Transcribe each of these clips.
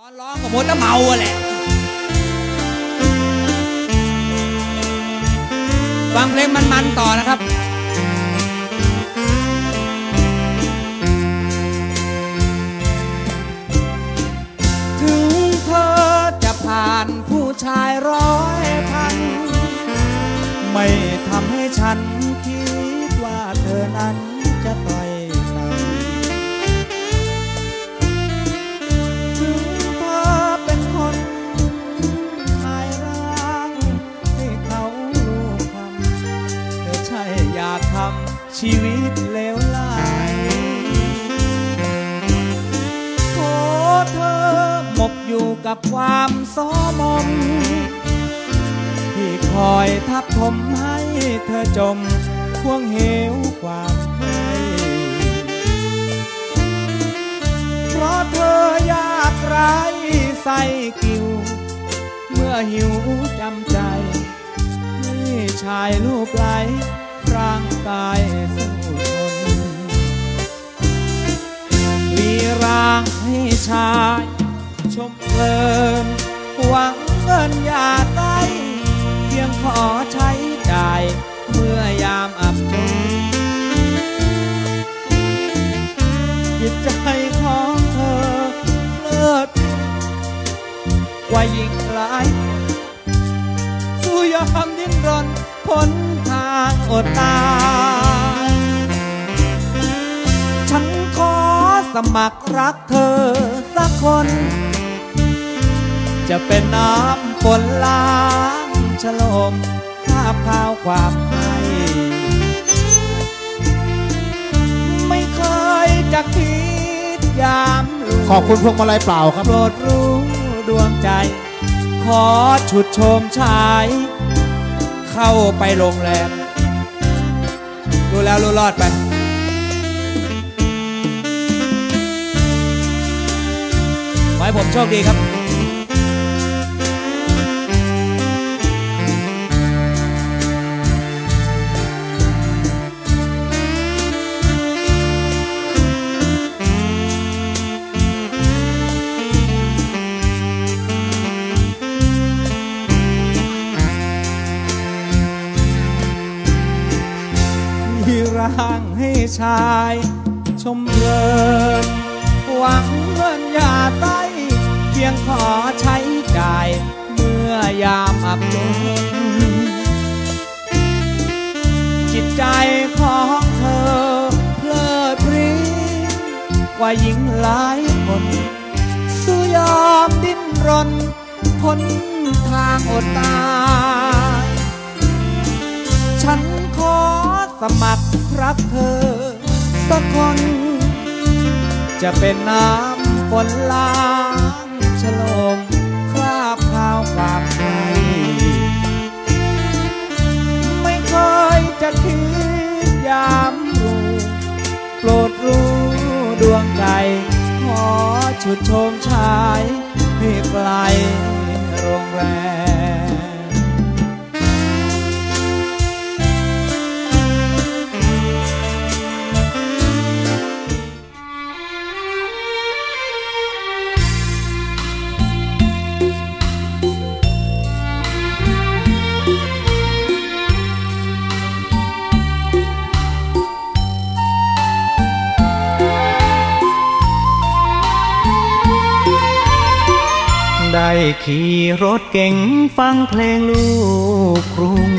อนร้องกับมดแล้วเมาแหละฟังเพลงมันๆต่อนะครับถึงเธอจะผ่านผู้ชาย100,000ไม่ทำให้ฉันคิดว่าเธอนั้นจะต่อยต่ำถึงเธอเป็นคนขายร่างให้เขาลูกคำเธอใช่อยากทำชีวิตเลวร้ายโทษเธอหมกอยู่กับความซ้อมมที่คอยทับถมให้เธอจมห่วงเหวความใครเพราะเธอยากไร้ใส่กิ่วเมื่อหิวจำใจนี่ชายลูกไหลร่างกายสู้ทนมีร่างให้ชายชมเพลินหวังเงินอย่าใต้เพียงขอใช้จ่ายเมื่อยามอับจนจิตใจของเธอเลิศกว่าหญิงหลายสู้ยอมดิ้นรนพ้นทางอดตายฉันขอสมัครรักเธอสักคนจะเป็นน้ำฝนล้างฉลมคราบคาวความใครไม่เคยจะคิดยามขอบคุณพวงมาลัยเปล่าครับโปรดรู้ดวงใจขอฉุดโชมชายเข้าไปโรงแรมรู้แล้วรู้รอดไปขอให้ผมโชคดีครับร่างให้ชายชมเพลินหวังเงินอย่าใต้เพียงขอใช้จ่ายเมื่อยามอับจนจิตใจของเธอเพลิดเพลินกว่าหญิงหลายคนสู้ยอมดิ้นรนพ้นทางอดตายฉันขอสมัครรักเธอสักคนจะเป็นน้ำฝนล้างฉลมคราบคาวความใครไม่เคยจะคิดยามรู้โปรดรู้ดวงใจขอฉุดโชมชายให้ไกลโรงแรมได้ขี่รถเก่งฟังเพลงลูกกรุง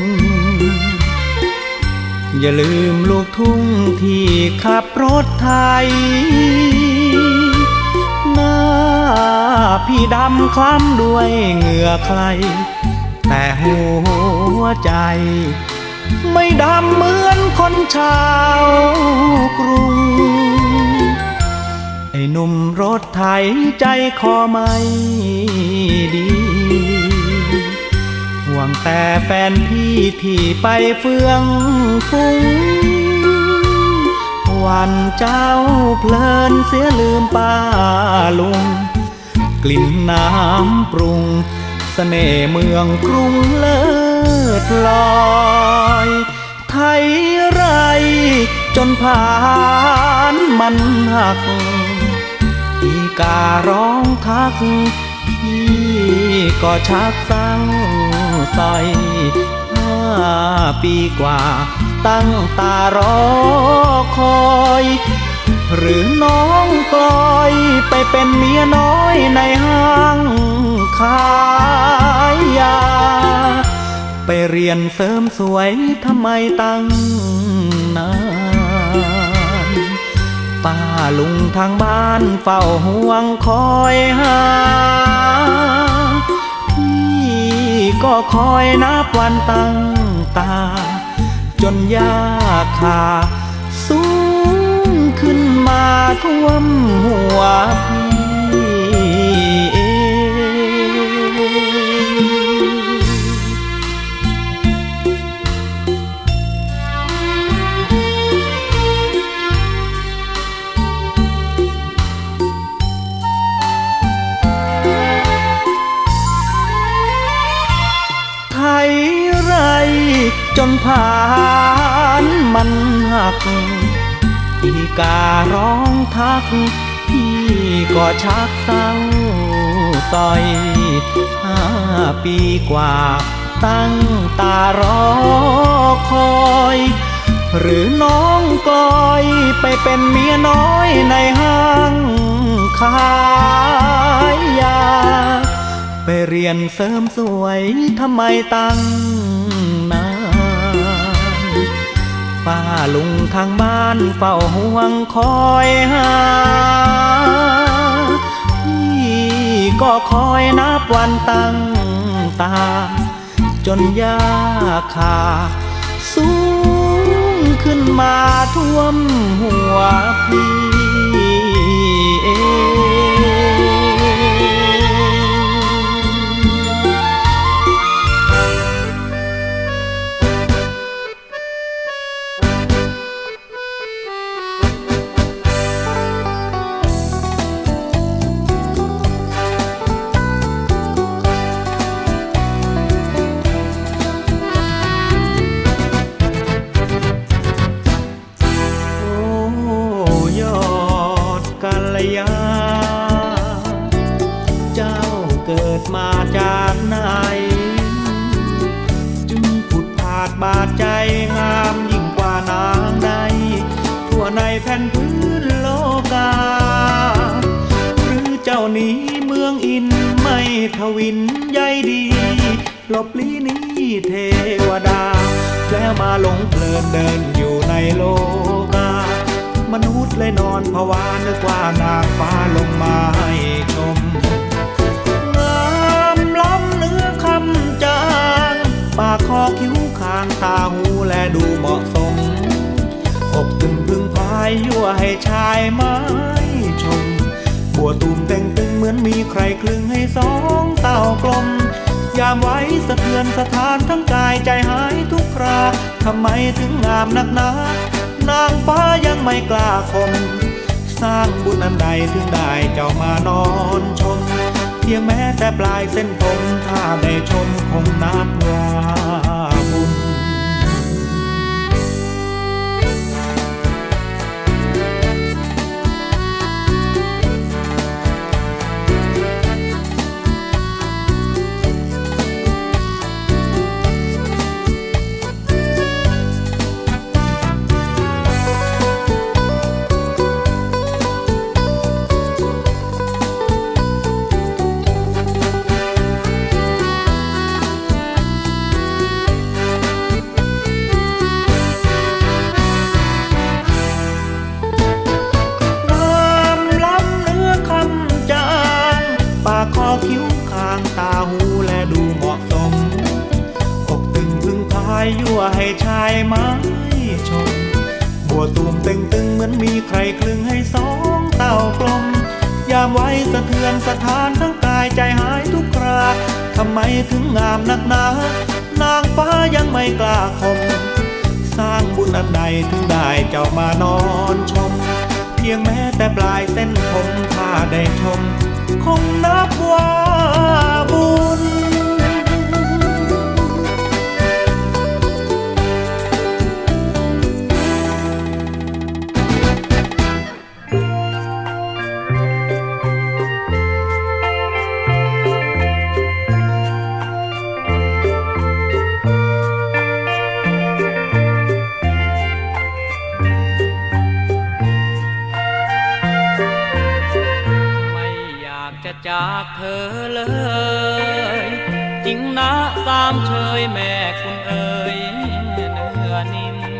อย่าลืมลูกทุ่งที่ขับรถไทยหน้าพี่ดำคล้ำด้วยเหงื่อใครแต่หัวใจไม่ดำเหมือนคนชาวกรุงไอ้หนุ่มรถไถใจคอไม่ดีห่วงแต่แฟนพี่ที่ไปเฟื่องฟุ้งวันเจ้าเพลินเสียลืมป้าลุงกลิ่นน้ำปรุงเสน่ห์เมืองกรุงเลิศลอยไทยไรจนผ่านมันหัก อีกการ้องทักพี่ก็ชักเศร้าสอย5 ปีกว่าตั้งตารอคอยหรือน้องกลอยไปเป็นเมียน้อยในห้างขายยาไปเรียนเสริมสวยทำไมตั้งนานป้าลุงทางบ้านเฝ้าห่วงคอยหาพี่ก็คอยนับวันตั้งตาจนยาคาสูงขึ้นมาท่วมหัวพี่ไทยไรจนผ่านมันหักอีการ้องทักพี่ก็ชักเศร้าสอย5 ปีกว่าตั้งตารอคอยหรือน้องกลอยไปเป็นเมียน้อยในห้างขายยาไปเรียนเสริมสวยทำไมตั้งนานป้าลุงทางบ้านเฝ้าห่วงคอยหาพี่ก็คอยนับวันตั้งตาจนยาคาสูงขึ้นมาท่วมหัวพี่เจ้าเกิดมาจากไหนจึงผุดผาดบาดใจงามยิ่งกว่านางใดทั่วในแผ่นพื้นโลกาหรือเจ้านี้เมืองอินไม่ทวินใยดีหลบลี้นี้เทวดาแล้วมาหลงเพลินเดินอยู่ในโลกามนุษย์เลยนอนภาวานึกว่านางฟ้าลงมาให้ชมงามล้ำเนื้อคำจางปากคอคิ้วคางตาหูแลดูเหมาะสมอกตึงพึงพายยั่วให้ชายไม้ชมบัวตูมเต่งตึงเหมือนมีใครคลึงให้สองเต่ากลมยามไว้สะเทือนสถานทั้งกายใจหายทุกคราทำไมถึงงามนักหนานางฟ้ายังไม่กล้าคมสร้างบุญอันใดถึงได้เจ้ามานอนชมเพียงแม้แต่ปลายเส้นผมถ้าได้ชมคงนับว่าบุญคิ้วคางตาหูแลดูเหมาะสมอกตึงพึงพายยั่วให้ชายไม้ชมบัวตูมเต่งตึงเหมือนมีใครคลึงให้สองเต่ากลมยามไว้สะเทือนสถานทั้งกายใจหายทุกคราทำไมถึงงามนักหนานางฟ้ายังไม่กล้าคมสร้างบุญอันใดถึงได้เจ้ามานอนชมเพียงแม้แต่ปลายเส้นผมถ้าได้ชมคงนับว่าบุญเจะจากเธอเลยจริงนะสามเชยแม่คุณเอ๋ยเนื้อนิ่ม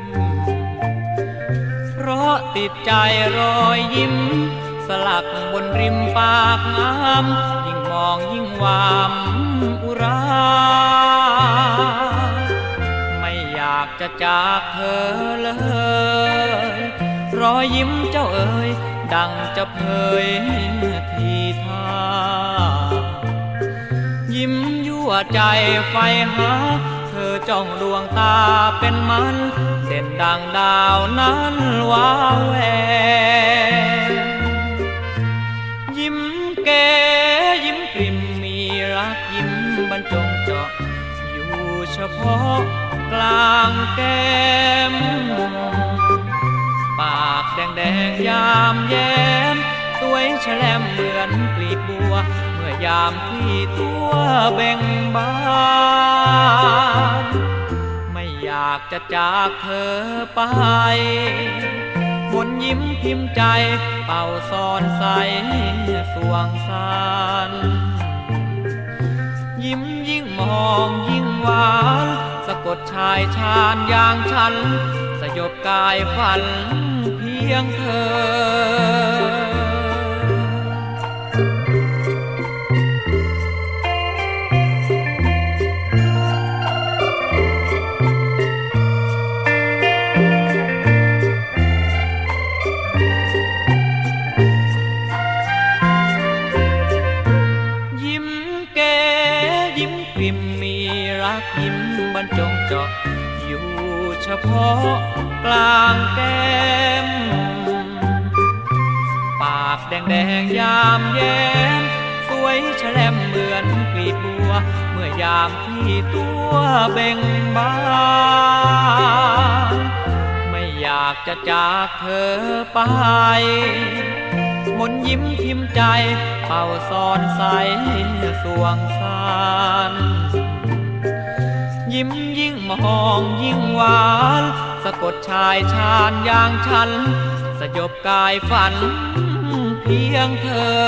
เพราะติดใจรอยยิ้มสลักบนริมปากน้ำยิ่งมองยิ่งหวามอุราไม่อยากจะจากเธอเลยรอยยิ้มเจ้าเอ๋ยดังจะเผยทีท่ายิ้มยั่วใจไฟหาเธอจ้องดวงตาเป็นมันเด่นดังดาวนั้นว้าแวยิ้มแก่ยิ้มกลิ่มมีรักยิ้มบรรจงเจาะอยู่เฉพาะกลางแก้มปากแดงๆยามแย้มสวยแฉลมเหมือนกลีบบัวเมื่อยามที่ตัวเบ่งบานไม่อยากจะจากเธอไปมนยิ้มพิมพ์ใจเป่าซ่อนใสสวงสารยิ้มยิ่งมองยิ่งหวานสะกดชายชาญอย่างฉันสยบกายฝันเพียงเธอยิ้มแก่ยิ้มกลิ่มมีรักยิ้มบรรจงเจาะอยู่เฉพาะกลางแก้มปากแดงๆยามแย้มสวยแฉลมเหมือนกลีบบัวเมื่อยามที่ตัวเบ่งบานไม่อยากจะจากเธอไปมนยิ้มพิมพ์ใจเป่าซ่อนใสสวงสารยิ้มยิ่งมองยิ่งหวานสะกดชายชาญอย่างฉันสยบกายฝันเพียงเธ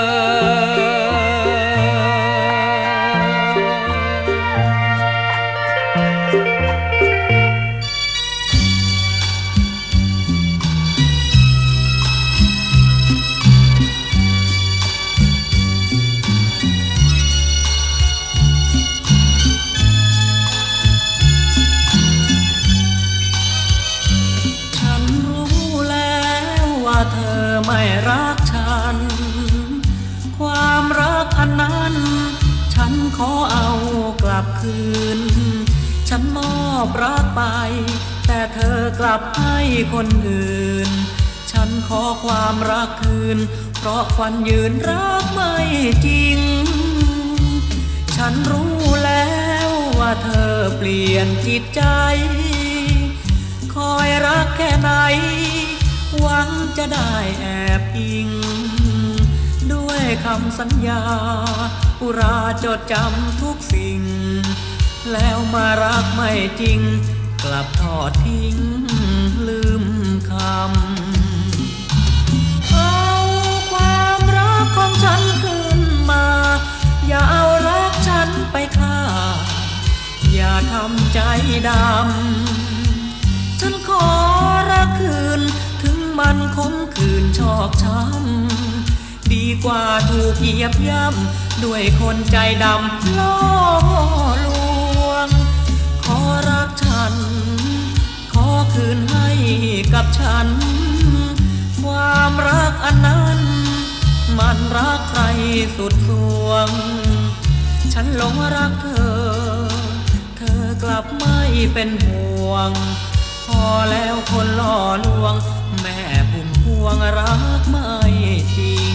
ไม่รักฉันความรักอันนั้นฉันขอเอากลับคืนฉันมอบรักไปแต่เธอกลับให้คนอื่นฉันขอความรักคืนเพราะฝันยืนรักไม่จริงฉันรู้แล้วว่าเธอเปลี่ยนจิตใจคอยรักแค่ไหนหวังจะได้แอบอิงด้วยคำสัญญาอุราจดจำทุกสิ่งแล้วมารักไม่จริงกลับทอดทิ้งลืมคำเอาความรักของฉันคืนมาอย่าเอารักฉันไปฆ่าอย่าทำใจดำฉันขอรักคืนมันคงคืนชอกช้ำดีกว่าถูกเหยียบย่ำด้วยคนใจดำล่อลวงขอรักฉันขอคืนให้กับฉันความรักอันนั้นมันรักใครสุดสวงฉันหลงรักเธอกลับไม่เป็นห่วงพอแล้วคนหล่อลวงแม่พุ่มพวงรักไม่จริง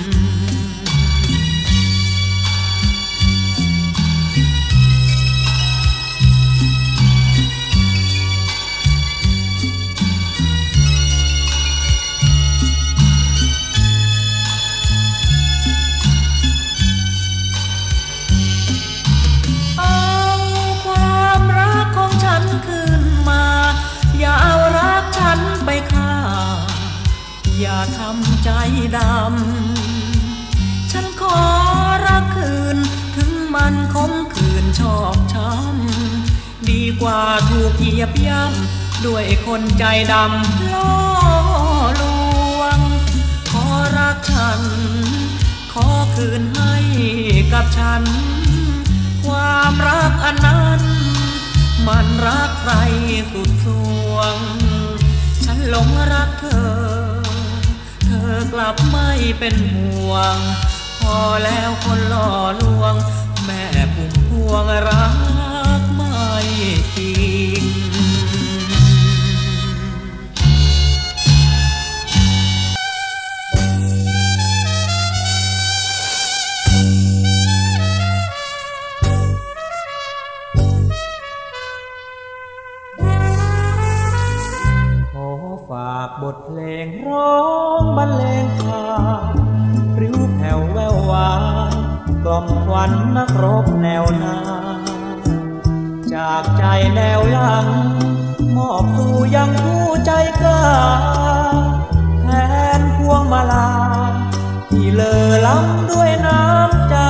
เอาความรักของฉันคืนมาอย่าเอารักฉันไปฆ่าอย่าทำใจดำฉันขอยบย่ำด้วยคนใจดำล่อลวงขอรักฉันขอคืนให้กับฉันความรักอันนั้นมันรักใครสุดสวงฉันหลงรักเธอกลับไม่เป็นห่วงพอแล้วคนหล่อลวงแม่พุ่มพวงรักไม่จริงฝากบทเพลงร้องบรรเลงข่าวริ้วแผ่วแวววานกล่อมขวัญนักรบแนวหน้าจากใจแนวหลังมอบสู่ยังผู้ใจกล้าแทนพวงมาลาที่เลอล้ำด้วยน้ำใจ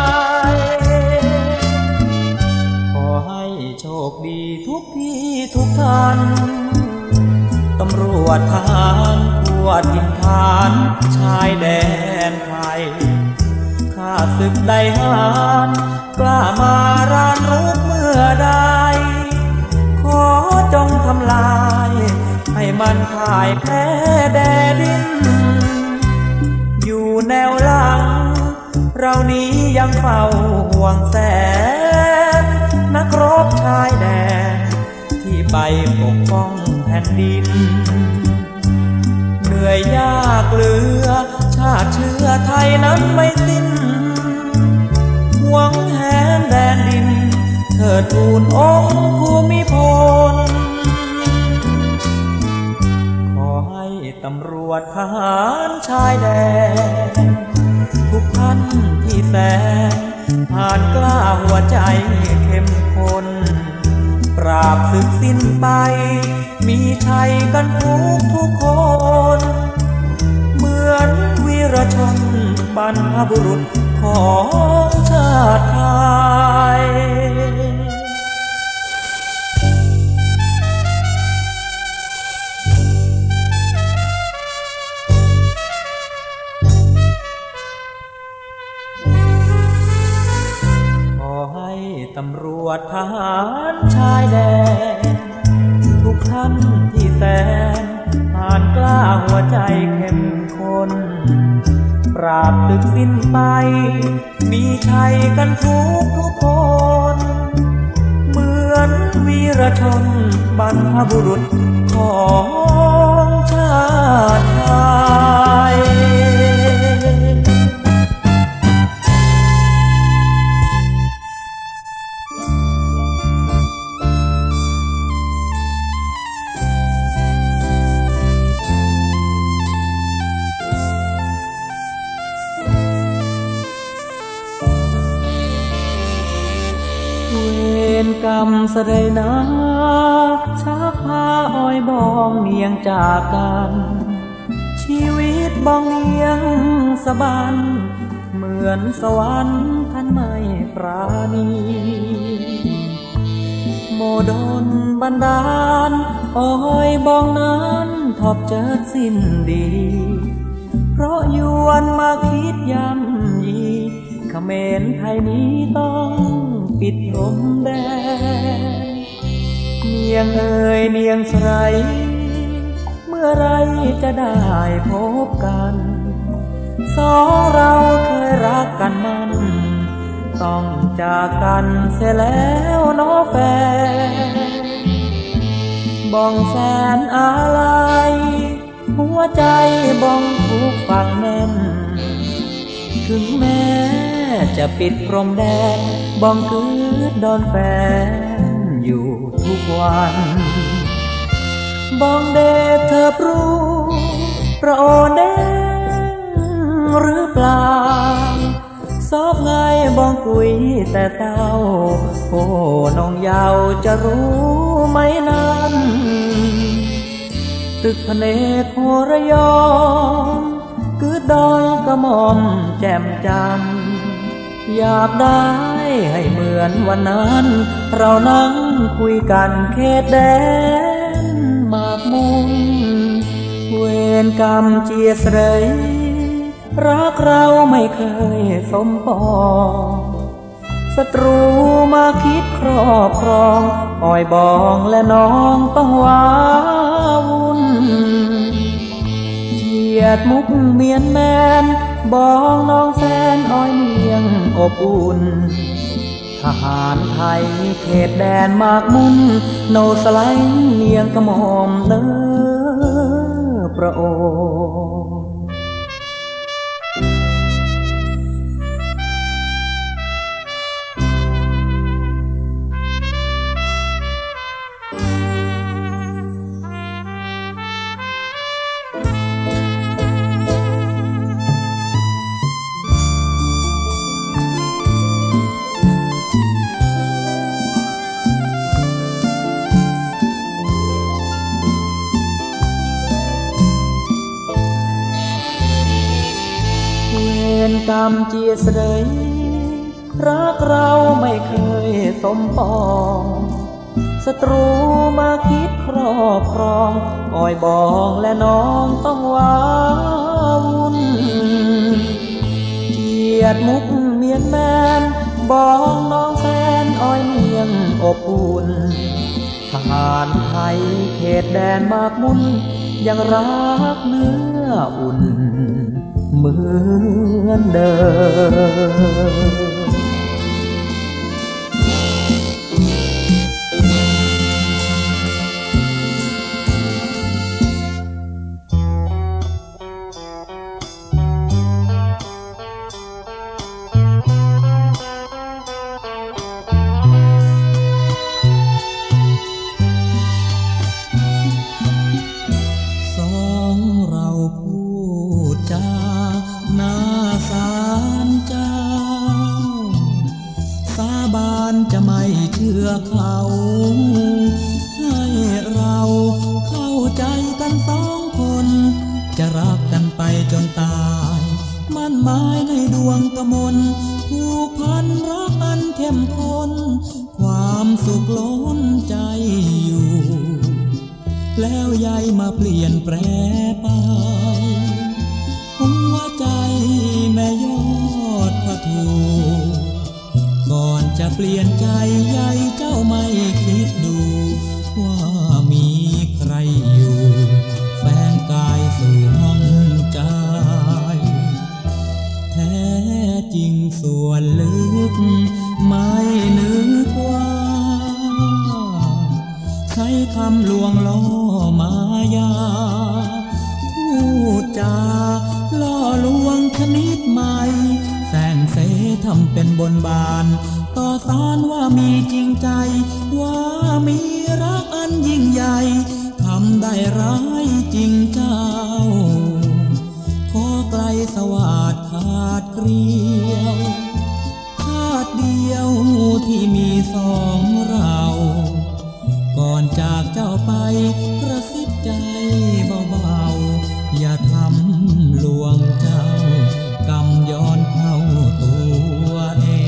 ขอให้โชคดีทุกที่ทุกท่านตำรวจทหารทั่วถิ่นฐานชายแดนไทยข้าศึกใดหานกล้ามารานรบเมื่อใดขอจงทำลายให้มันพ่ายแพ้แดดินอยู่แนวหลังเรานี้ยังเฝ้าห่วงแสนนักรบชายแดนที่ไปปกป้องแผ่นดินเหนื่อยยากเหลือชาติเชื้อไทยนั้นไม่สิ้นหวงแหนแดนดินเถิดทูลองค์ภูมิพลขอให้ตำรวจทหารชายแดนทุกท่านที่แสนผ่านกล้าหัวใจเข้มข้นปราบศึกสิ้นไปมีชัยกันทุกคนเหมือนวีรชนบรรพบุรุษของชาติไทยขอให้ตำรวจทหารชายแดนทุกท่านที่แสนผ่านกล้าหัวใจเข้มข้นปราบศึกสิ้นไปมีชัยกันทุกคนเหมือนวีรชนบรรพบุรุษของชาติไทยกรรมสะใดนะชักพาอ้อยบองเนียงจากกันชีวิตบองเนียงสะบันเหมือนสวรรค์ท่านไม่ปราณีโมดนบันดาลอ้อยบองนั้นทอบเจิดสิ้นดีเพราะยวนมาคิดยำยีเขมรไทยนี้ต้องปิดพรมแดนเนียงเอ่ยเนียงใสเมื่อไรจะได้พบกันสองเราเคยรักกันมันต้องจากกันเสียแล้วน้อแฟนบ้องแสนอาลัยหัวใจบ้องทุกฝั่งแน่นถึงแม้จะปิดพรมแดนบ้องคืดดอนแฟนอยู่ทุกวันบ้องเดชเธอรู้ประโอแดงหรือเปล่าซอบไงบ้องกุยแต่เต้าโอ้น้องยาวจะรู้ไหมนั้นตึกพเนจรโหระยองกืดดอนกระหม่อมแจ่มจันทร์อยากได้ให้เหมือนวันนั้นเรานั่งคุยกันเขตแดนหมากมุมเวรกรรมเจียเสยรักเราไม่เคยสมปองศัตรูมาคิดครอบครองอ้อยบองและน้องต้องว้าวุ่นเกียดมุกเมียนแมนบองน้องแสนอ้อยเมียงอบอุ่นทหารไทยเขตแดนมากมุ่นโนสไลเนียงกระหม่อมเนื้อพระองค์กรรมเจียเสยรักเราไม่เคยสมปองศัตรูมาคิดครอบครองอ้อยบองและน้องต้องว้าวุ่นเกียดมุกเมียนแมนบองน้องแสนอ้อยเมียงอบอุ่นทหารไทยเขตแดนมากมุ่นยังรักเนื้ออุ่นเหมือนเดิมจะไม่เชื่อเขาให้เราเข้าใจกันสองคนจะรักกันไปจนตายมั่นหมายในดวงกมลผูกพันรักอันเข้มข้นความสุขล้นใจอยู่แล้วยายมาเปลี่ยนแปรไปหัวใจแม่ยอดพระทูก่อนจะเปลี่ยนใจใยเจ้าไม่คิดดูว่ามีใครอยู่แฝงกายสู่ห้องใจแท้จริงส่วนลึกไม่นึกว่าใช้คำลวงล่อมายาพูดจาล่อลวงชนิดใหม่แสงเสทำเป็นบนบานต่อสารว่ามีจริงใจว่ามีรักอันยิ่งใหญ่ทำได้ร้ายจริงเจ้าขอไกลสวาทขาดเกลียวชาติเดียวที่มีสองเราก่อนจากเจ้าไปกระซิบใจเบาๆอย่าทำลวงเจ้ากำย้อนเข้าตัวเอง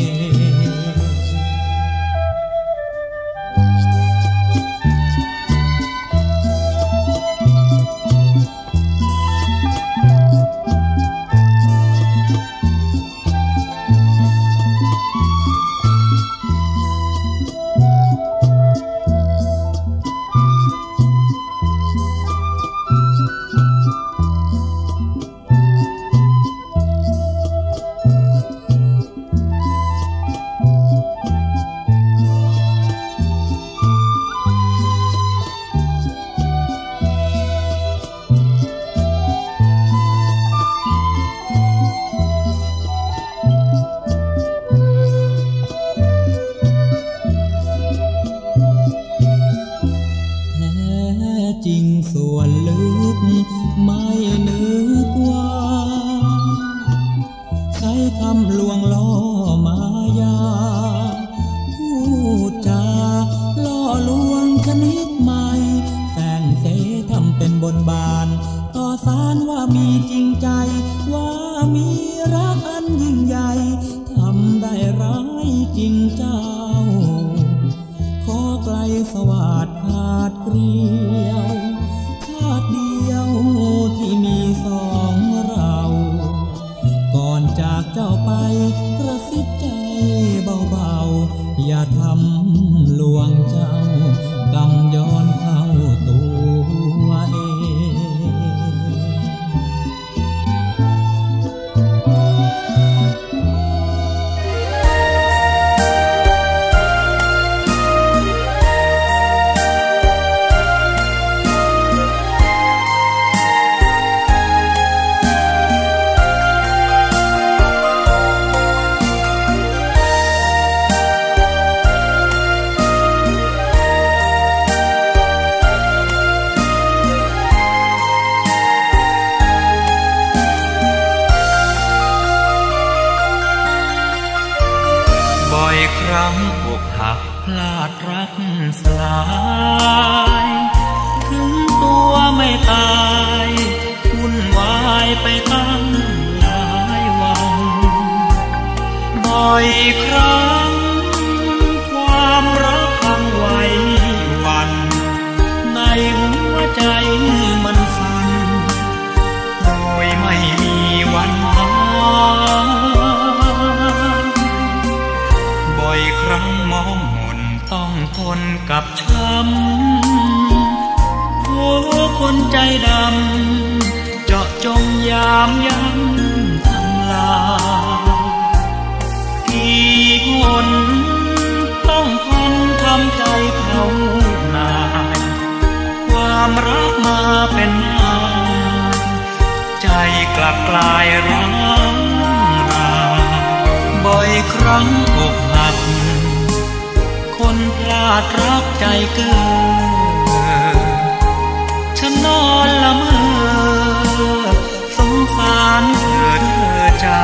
ทำลวงเจ้ากรรมย้อนเข้าตัวเองครั้งอกหักพลาดรักสลายถึงตัวไม่ตายวุ่นวายไปตั้งหลายวันบ่อยครั้งความรักพังไหวหวั่นในหัวใจมันสั่นโดยไม่มีวันหายบ่อยครั้งมองหม่นต้องทนกับช้ำโอ้คนใจดำเจาะจงยามยั้งทำลายกี่หนต้องทนทำใจเผานายความรักมาเป็นนานใจกลับกลายร้างราบ่อยครั้งอกหักคนพลาดรักใจเกินฉันนอนละเมอสงสารเธอจา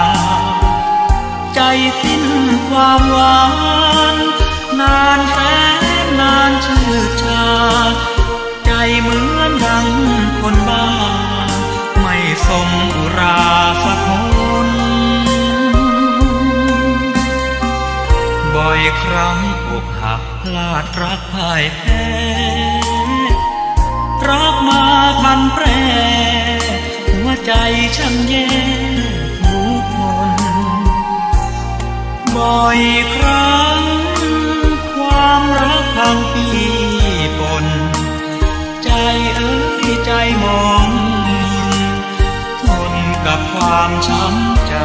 ใจสิ้นความหวานนานแสนนานชื่อชาใจเหมือนดังคนบ้าไม่สมอุราสักคนบ่อยครั้งอกหักพลาดรักพ่ายแพ้รักมาพันแปรหัวใจฉันแย่ทุกคนบ่อยครั้งความรักพังปีปนใจใจมองทนกับความช้ำใจ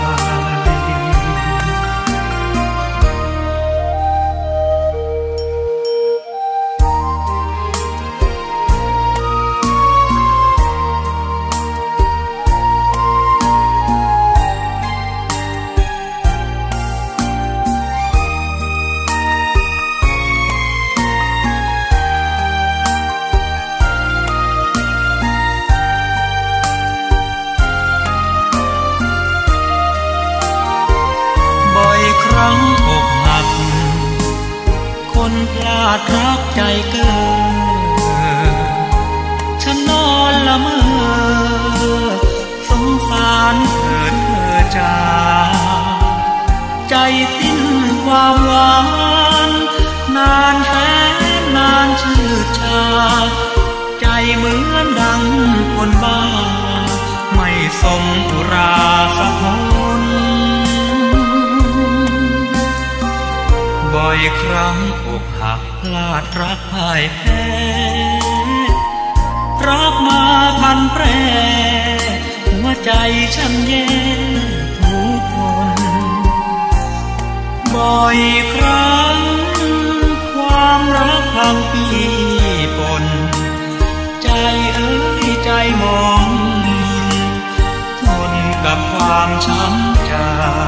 อกหักคนพลาดรักใจเกินฉันนอนละเมอสงสารเธอจาใจสิ้นความหวานนานแสนนานชื่อชาใจเหมือนดังคนบ้าไม่สมอุราสักคนบ่อยครั้งอกหักพลาดรักพ่ายแพ้รักมาพันแปรหัวใจฉันแย่ทุกคนบ่อยครั้งความรักพังปีปนใจใจมองทนกับความช้ำใจ